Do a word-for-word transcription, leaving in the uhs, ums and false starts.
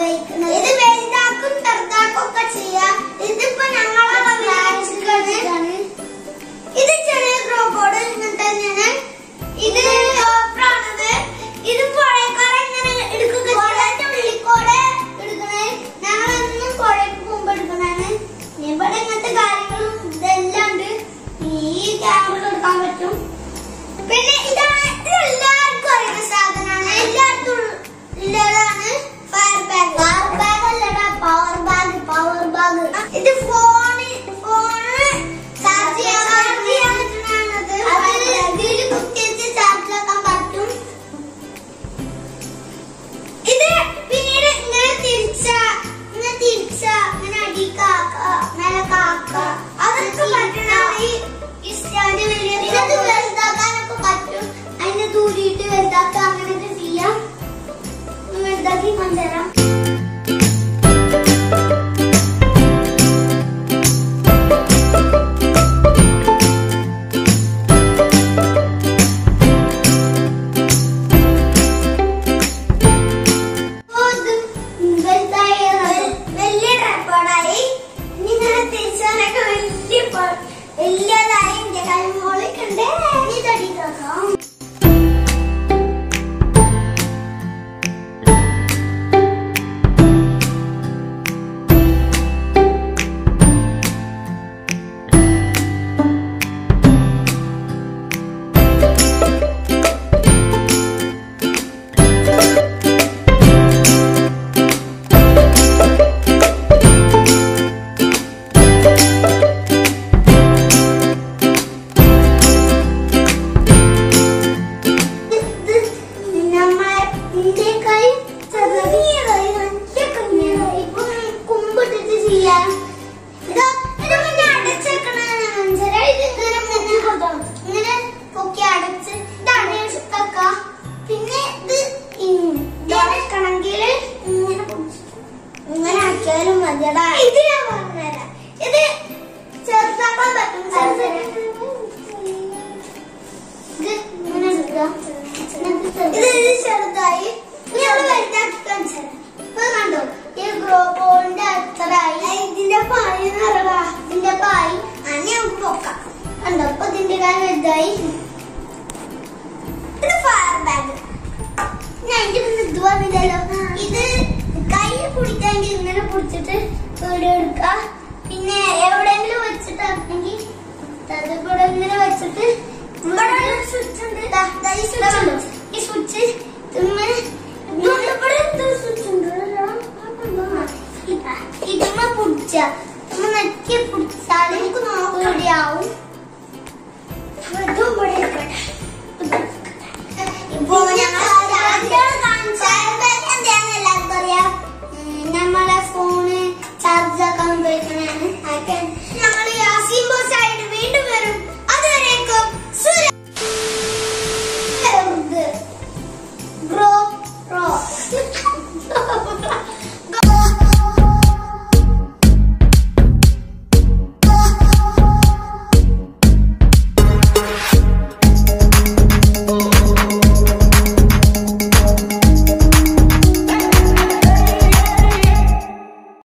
ഉപയോഗിക്കുന്നത്. ഇത് വലുതാക്കും ചെറുതാക്കും ഒക്കെ ചെയ്യാം. ഇതിപ്പോ ഞങ്ങളെ വിചാരിച്ചിട്ടാണ്. ഇത് ചെറിയ റോബോട്ട് ഇങ്ങനെ തന്നെയാണ്. ഇത് ഡോക്ടറാണത്. ഇത് പുഴക്കാരെ ഇങ്ങനെ എടുക്കുക ഉള്ളിക്കോടെ എടുക്കണേ. ഞങ്ങളൊന്നും പുഴയ്ക്ക് പോകുമ്പോ എടുക്കണാണ്. ഇവിടെ ഇങ്ങനത്തെ കാര്യങ്ങളും ഇതെല്ലാം ഉണ്ട്. ഈ ക്യാമറ എടുക്കാൻ പറ്റും. പിന്നെ ഇതാണ് എല്ലാവർക്കും അറിയുന്ന സാധനമാണ്. എല്ലായിടത്തും ഉള്ളതാണ് ഫയർ ബാഗ്. ഫയർ ബാഗ് അല്ലടാ, പവർ ബാഗ്. പവർ ബാഗ് ഇത് ഫോണ് ഫോണ് ചാർജ് ചെയ്യാൻ പറ്റുന്നതാണത്. ഇതിൽ കുത്തിച്ച് ചാർജ് ആക്കാൻ പറ്റും. ഇത് പിന്നീട് ഇങ്ങനെ തിരിച്ച ഇങ്ങനെ തിരിച്ച ഇങ്ങനെ അടിക്കാക്ക മേലെ കാക്ക അതൊക്കെ പറ്റണ ഈ സ്റ്റാൻഡ് വലിയ ഇത് വലുതാക്കാനൊക്കെ പറ്റും. അതിനെ ദൂരിയിട്ട് വലുതാക്കുക അങ്ങനെയൊക്കെ ചെയ്യാം. വലുതാക്കി കൊണ്ടുവരാം. വലിയ ട്രൈപ്പോഡായി. ഇങ്ങനെ തിരിച്ചാലൊക്കെ വലിയ വലിയതായി. എന്റെ കൈമോളൊക്കെ ഉണ്ട്. ഇതടിക്കാം. പിന്നെ ഇത് തുറക്കണമെങ്കിൽ ഇങ്ങനെ ഇങ്ങനെ ആക്കിയാലും മതിയടാ. ഇത് ഞാൻ പറഞ്ഞുതരാം. ഇത് ചെറുതാക്കാൻ പറ്റും. ഇത് ഇങ്ങനെ എടുക്കാം. ഇത് ചെറുതായി ഇനി അവിടെ വലുതാക്കി കാണിച്ചു തരാം. ഇപ്പൊ കണ്ടോ ഈ ഗ്രോബോളിന്റെ അത്രയായി. ഇതിന്റെ പായി നിറവാ. ഇതിന്റെ പായി അന്നെ നമുക്ക് നോക്കാം. കണ്ടോ അപ്പൊ ഇതിന്റെ കാര്യം വലുതായി. ഇത് ഫയർ ബാഗ്. ഞാൻ എന്റെ മുന്നിൽ ഇത് പറഞ്ഞില്ലല്ലോ. ഇത് കയ്യിൽ പിടിക്കാമെങ്കിൽ ഇങ്ങനെ പിടിച്ചിട്ട് വീഡിയോ എടുക്കുക. പിന്നെ എവിടെയെങ്കിലും വെച്ചിട്ടാണെങ്കിൽ ഇവിടെ ഇങ്ങനെ വെച്ചിട്ട് ഇവിടെ സ്വിച്ച് ഉണ്ട്. ഈ സ്വിച്ച് ഈ സ്വിച്ച്